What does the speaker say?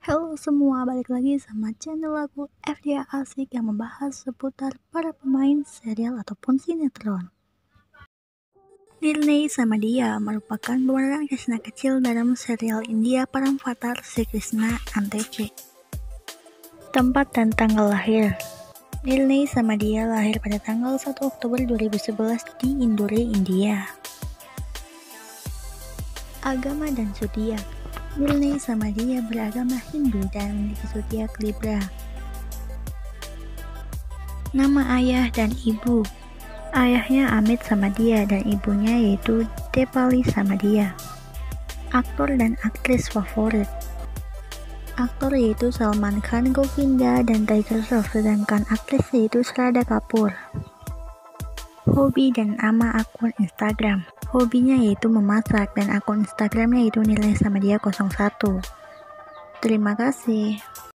Halo semua, balik lagi sama channel aku FDA Asik yang membahas seputar para pemain serial ataupun sinetron. Nirnai sama Dia merupakan pemeran Krishna kecil dalam serial India Paramvatar Sri Krishna Antv. Tempat dan tanggal lahir. Nirnai sama Dia lahir pada tanggal 1 Oktober 2011 di Indore, India. Agama dan zodiak. Nirnai sama Dia beragama Hindu dan memiliki zodiak Libra. Nama ayah dan ibu. Ayahnya Amit sama Dia dan ibunya yaitu Depali sama Dia. Aktor dan aktris favorit. Aktor yaitu Salman Khan, Govinda, dan Tiger Shroff, sedangkan aktris yaitu Shraddha Kapoor. Hobi dan nama akun Instagram. Hobinya yaitu memasak dan akun Instagramnya yaitu Nirnai sama Dia 01. Terima kasih.